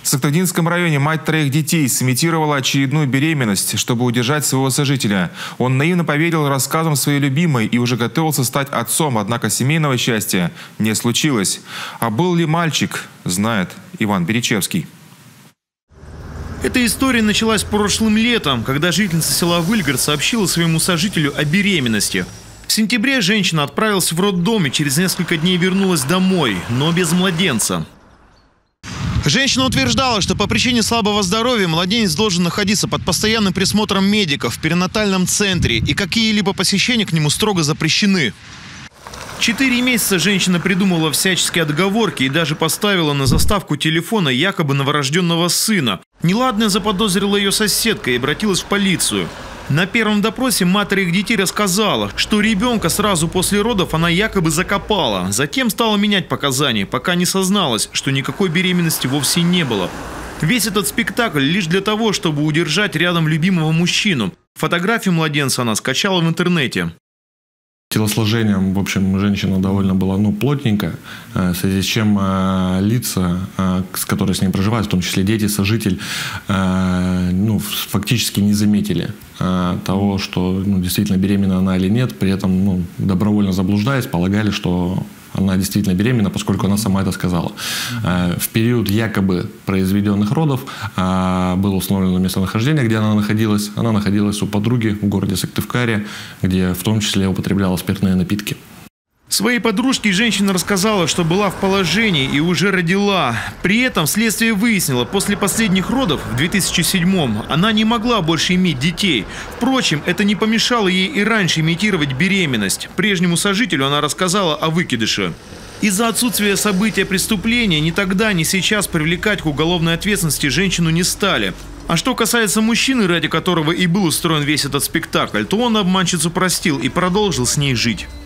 В Сагдыгинском районе мать 3 детей сымитировала очередную беременность, чтобы удержать своего сожителя. Он наивно поверил рассказам своей любимой и уже готовился стать отцом, однако семейного счастья не случилось. А был ли мальчик, знает Иван Беречевский. Эта история началась прошлым летом, когда жительница села Выльгород сообщила своему сожителю о беременности. В сентябре женщина отправилась в роддом и через несколько дней вернулась домой, но без младенца. Женщина утверждала, что по причине слабого здоровья младенец должен находиться под постоянным присмотром медиков в перинатальном центре, и какие-либо посещения к нему строго запрещены. 4 месяца женщина придумывала всяческие отговорки и даже поставила на заставку телефона якобы новорожденного сына. Неладное заподозрила ее соседка и обратилась в полицию. На первом допросе мать 3 детей рассказала, что ребенка сразу после родов она якобы закопала. Затем стала менять показания, пока не созналась, что никакой беременности вовсе не было. Весь этот спектакль лишь для того, чтобы удержать рядом любимого мужчину. Фотографию младенца она скачала в интернете. Телосложением, в общем, женщина довольно была плотненькая, в связи с чем лица, с которыми с ней проживают, в том числе дети, сожитель, фактически не заметили того, что действительно беременна она или нет. При этом, добровольно заблуждаясь, полагали, что она действительно беременна, поскольку она сама это сказала. В период якобы произведенных родов было установлено местонахождение, где она находилась. Она находилась у подруги в городе Сыктывкаре, где в том числе употребляла спиртные напитки. Своей подружке женщина рассказала, что была в положении и уже родила. При этом следствие выяснило, после последних родов в 2007-м она не могла больше иметь детей. Впрочем, это не помешало ей и раньше имитировать беременность. Прежнему сожителю она рассказала о выкидыше. Из-за отсутствия события преступления ни тогда, ни сейчас привлекать к уголовной ответственности женщину не стали. А что касается мужчины, ради которого и был устроен весь этот спектакль, то он обманщицу простил и продолжил с ней жить.